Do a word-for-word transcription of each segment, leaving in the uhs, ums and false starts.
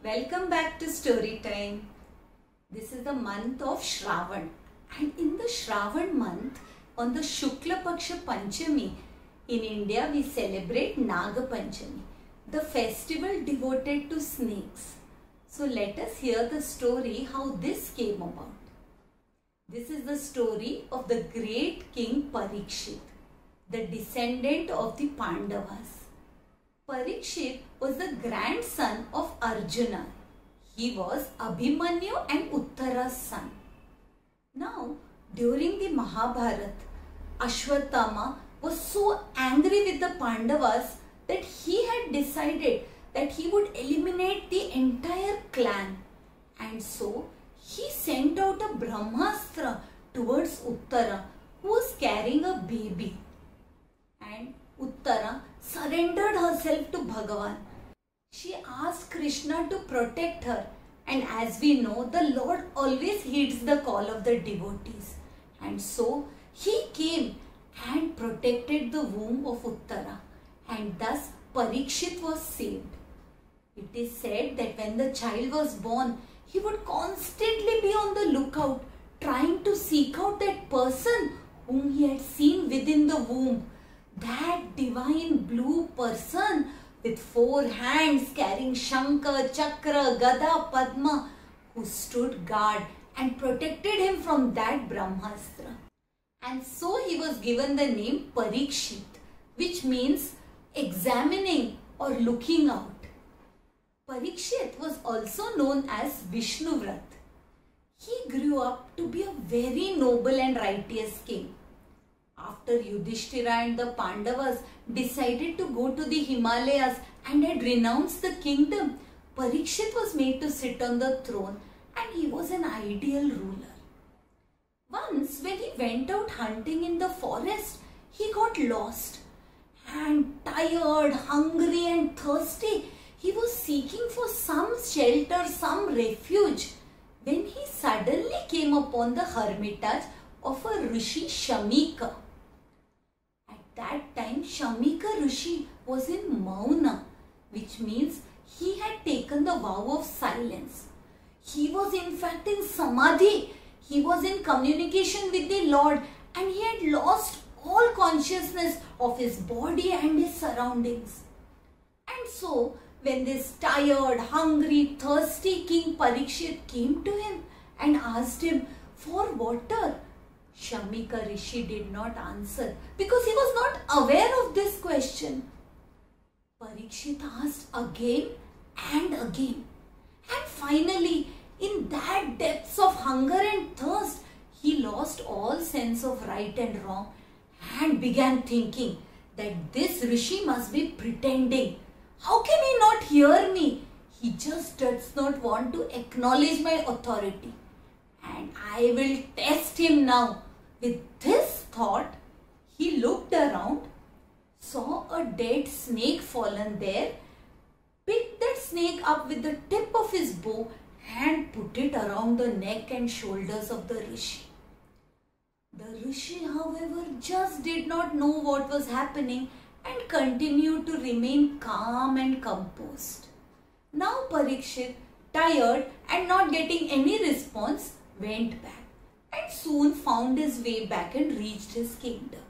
Welcome back to story time. This is the month of Shravan, and in the Shravan month on the Shukla Paksha Panchami in India we celebrate Naga Panchami, the festival devoted to snakes. So let us hear the story how this came about. This is the story of the great king Parikshit, the descendant of the Pandavas. Parikshit was the grandson of Arjuna. He was Abhimanyu and Uttara's son. Now, during the Mahabharata, Ashwatthama was so angry with the Pandavas that he had decided that he would eliminate the entire clan. And so, he sent out a Brahmastra towards Uttara, who was carrying a baby. And Uttara surrendered herself to Bhagavan. She asked Krishna to protect her, and as we know, the Lord always heeds the call of the devotees. And so he came and protected the womb of Uttara, and thus Parikshit was saved. It is said that when the child was born, he would constantly be on the lookout, trying to seek out that person whom he had seen within the womb. That divine blue person with four hands carrying Shankar, Chakra, Gada, Padma, who stood guard and protected him from that Brahmastra. And so he was given the name Parikshit, which means examining or looking out. Parikshit was also known as Vishnuvrat. He grew up to be a very noble and righteous king. After Yudhishthira and the Pandavas decided to go to the Himalayas and had renounced the kingdom, Parikshit was made to sit on the throne, and he was an ideal ruler. Once when he went out hunting in the forest, he got lost, and tired, hungry and thirsty, he was seeking for some shelter, some refuge, when he suddenly came upon the hermitage of a Rishi Shamika. That time Shamika Rishi was in Mauna, which means he had taken the vow of silence. He was in fact in Samadhi. He was in communication with the Lord, and he had lost all consciousness of his body and his surroundings. And so when this tired, hungry, thirsty King Parikshit came to him and asked him for water, Shamika Rishi did not answer because he was not aware of this question. Parikshit asked again and again. And finally, in that depths of hunger and thirst, he lost all sense of right and wrong and began thinking that this Rishi must be pretending. How can he not hear me? He just does not want to acknowledge my authority. And I will test him now. With this thought, he looked around, saw a dead snake fallen there, picked that snake up with the tip of his bow and put it around the neck and shoulders of the Rishi. The Rishi, however, just did not know what was happening and continued to remain calm and composed. Now Parikshit, tired and not getting any response, went back and soon found his way back and reached his kingdom.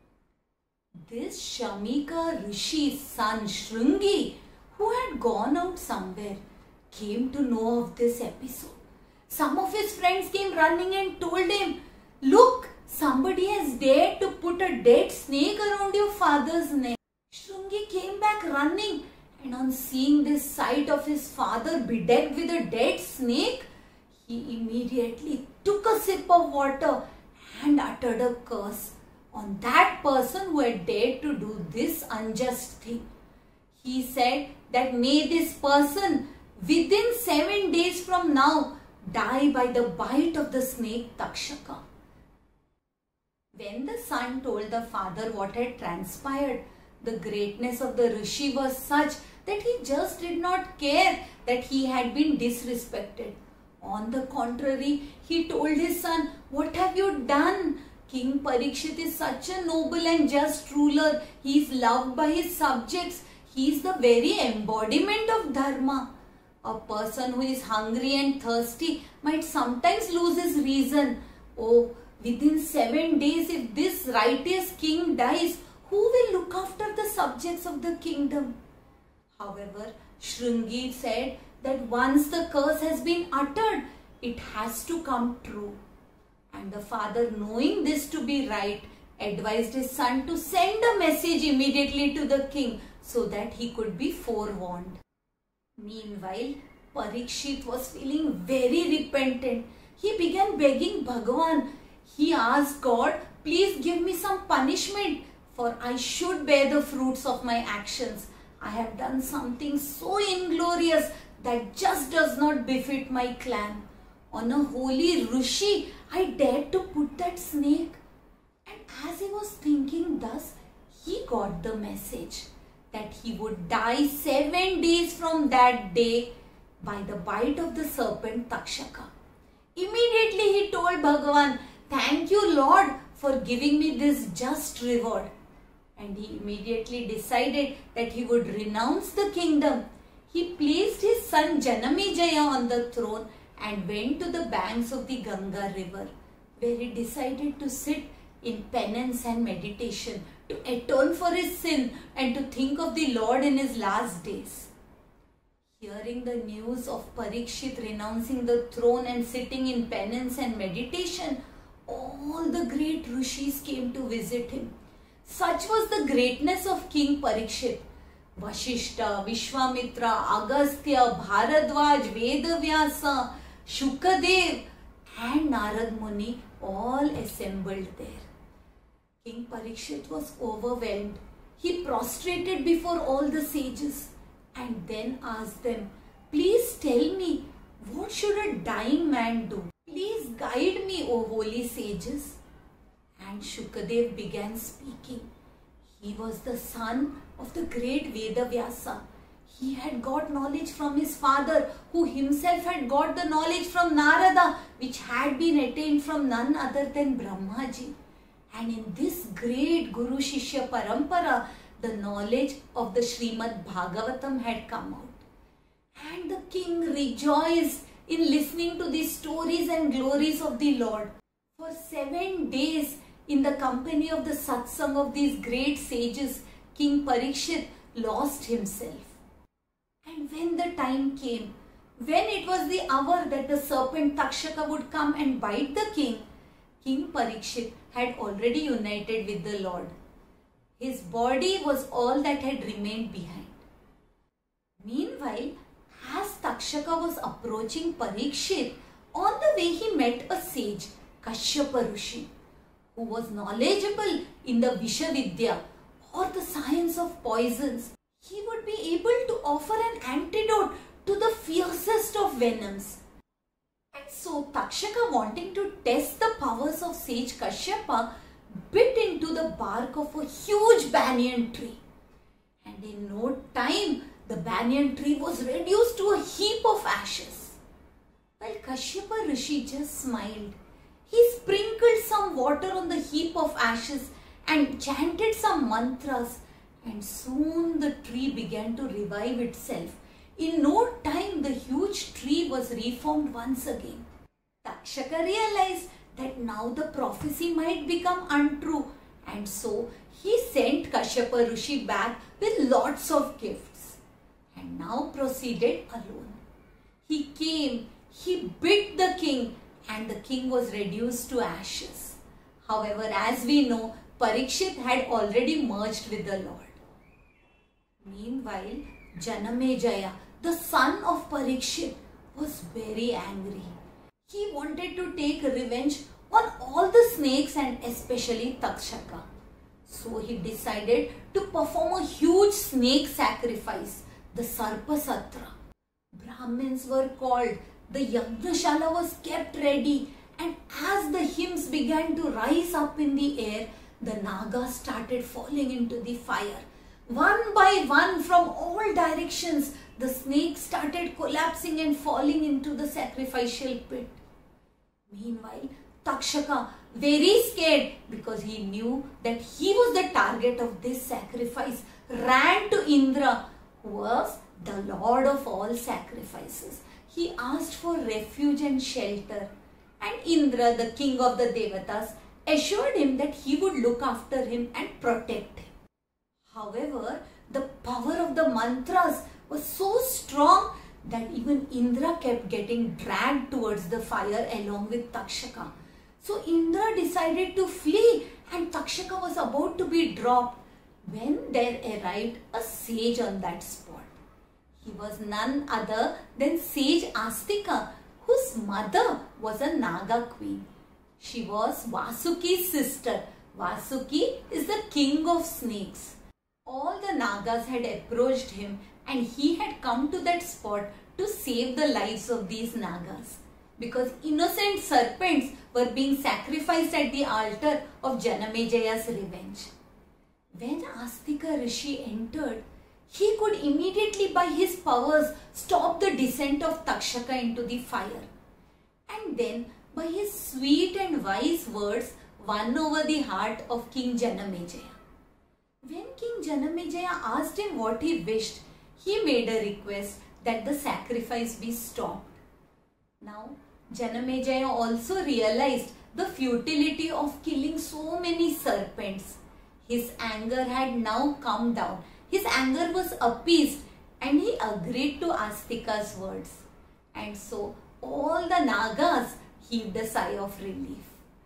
This Shamika Rishi's son Shrungi, who had gone out somewhere, came to know of this episode. Some of his friends came running and told him, "Look, somebody has dared to put a dead snake around your father's neck." Shrungi came back running, and on seeing this sight of his father bedecked with a dead snake, he immediately took a sip of water and uttered a curse on that person who had dared to do this unjust thing. He said that may this person within seven days from now die by the bite of the snake Takshaka. When the son told the father what had transpired, the greatness of the Rishi was such that he just did not care that he had been disrespected. On the contrary, he told his son, "What have you done? King Parikshit is such a noble and just ruler. He is loved by his subjects. He is the very embodiment of Dharma. A person who is hungry and thirsty might sometimes lose his reason. Oh, within seven days, if this righteous king dies, who will look after the subjects of the kingdom? However, Shringi said that once the curse has been uttered, it has to come true. And the father, knowing this to be right, advised his son to send a message immediately to the king so that he could be forewarned. Meanwhile, Parikshit was feeling very repentant. He began begging Bhagavan. He asked God, please give me some punishment, for I should bear the fruits of my actions. I have done something so inglorious that just does not befit my clan. On a holy Rishi, I dared to put that snake. And as he was thinking thus, he got the message that he would die seven days from that day by the bite of the serpent Takshaka. Immediately he told Bhagavan, thank you Lord for giving me this just reward. And he immediately decided that he would renounce the kingdom. He placed his son Janamejaya on the throne and went to the banks of the Ganga river, where he decided to sit in penance and meditation, to atone for his sin and to think of the Lord in his last days. Hearing the news of Parikshit renouncing the throne and sitting in penance and meditation, all the great rishis came to visit him. Such was the greatness of King Parikshit. Vashishta, Vishwamitra, Agastya, Bharadwaj, Vedavyasa, Shukadev and Narad Muni all assembled there. King Parikshit was overwhelmed. He prostrated before all the sages and then asked them, please tell me, what should a dying man do? Please guide me, O holy sages. And Shukadev began speaking. He was the son of the great Vedavyasa. He had got knowledge from his father, who himself had got the knowledge from Narada, which had been attained from none other than Brahmaji. And in this great Guru Shishya Parampara, the knowledge of the Srimad Bhagavatam had come out. And the king rejoiced in listening to the stories and glories of the Lord. For seven days, in the company of the satsang of these great sages, King Parikshit lost himself. And when the time came, when it was the hour that the serpent Takshaka would come and bite the king, King Parikshit had already united with the Lord. His body was all that had remained behind. Meanwhile, as Takshaka was approaching Parikshit, on the way he met a sage, Kashyapa Rishi, who was knowledgeable in the Vishavidya or the science of poisons. He would be able to offer an antidote to the fiercest of venoms. And so Takshaka, wanting to test the powers of sage Kashyapa, bit into the bark of a huge banyan tree. And in no time, the banyan tree was reduced to a heap of ashes. While Kashyapa Rishi just smiled, he sprinkled some water on the heap of ashes and chanted some mantras, and soon the tree began to revive itself. In no time, the huge tree was reformed once again. Takshaka realized that now the prophecy might become untrue, and so he sent Kashyapa Rishi back with lots of gifts and now proceeded alone. He came, he bit the king, and the king was reduced to ashes. However, as we know, Parikshit had already merged with the Lord. Meanwhile, Janamejaya, the son of Parikshit, was very angry. He wanted to take revenge on all the snakes and especially Takshaka. So he decided to perform a huge snake sacrifice, the Sarpasatra. Brahmins were called, the Yagnashala was kept ready, and as the hymns began to rise up in the air, the Nagas started falling into the fire. One by one, from all directions, the snakes started collapsing and falling into the sacrificial pit. Meanwhile, Takshaka, very scared because he knew that he was the target of this sacrifice, ran to Indra, who was the Lord of all sacrifices. He asked for refuge and shelter, and Indra, the king of the Devatas, assured him that he would look after him and protect him. However, the power of the mantras was so strong that even Indra kept getting dragged towards the fire along with Takshaka. So Indra decided to flee, and Takshaka was about to be dropped when there arrived a sage on that spot. He was none other than sage Astika, whose mother was a Naga queen. She was Vasuki's sister. Vasuki is the king of snakes. All the Nagas had approached him, and he had come to that spot to save the lives of these Nagas, because innocent serpents were being sacrificed at the altar of Janamejaya's revenge. When Astika Rishi entered, he could immediately by his powers stop the descent of Takshaka into the fire. And then by his sweet and wise words won over the heart of King Janamejaya. When King Janamejaya asked him what he wished, he made a request that the sacrifice be stopped. Now, Janamejaya also realized the futility of killing so many serpents. His anger had now come down. His anger was appeased, and he agreed to Astika's words. And so, all the Nagas heaved a sigh of relief.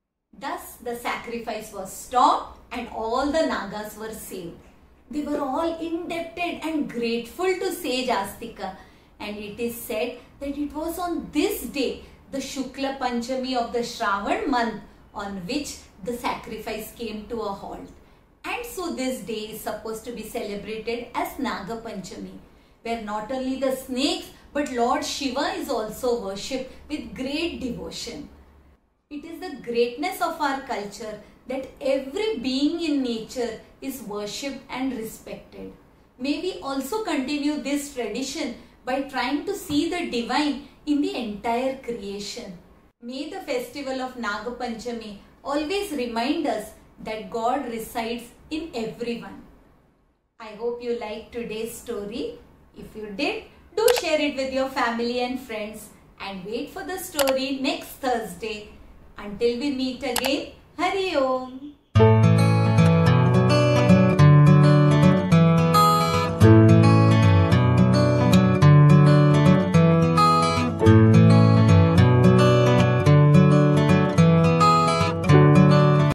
Thus, the sacrifice was stopped and all the Nagas were saved. They were all indebted and grateful to sage Astika, and it is said that it was on this day, the Shukla Panchami of the Shravan month, on which the sacrifice came to a halt. And so this day is supposed to be celebrated as Naga Panchami, where not only the snakes but Lord Shiva is also worshipped with great devotion. It is the greatness of our culture that every being in nature is worshipped and respected. May we also continue this tradition by trying to see the divine in the entire creation. May the festival of Naga Panchami always remind us that God resides in everyone. I hope you liked today's story. If you did, do share it with your family and friends, and wait for the story next Thursday. Until we meet again, Hari Om.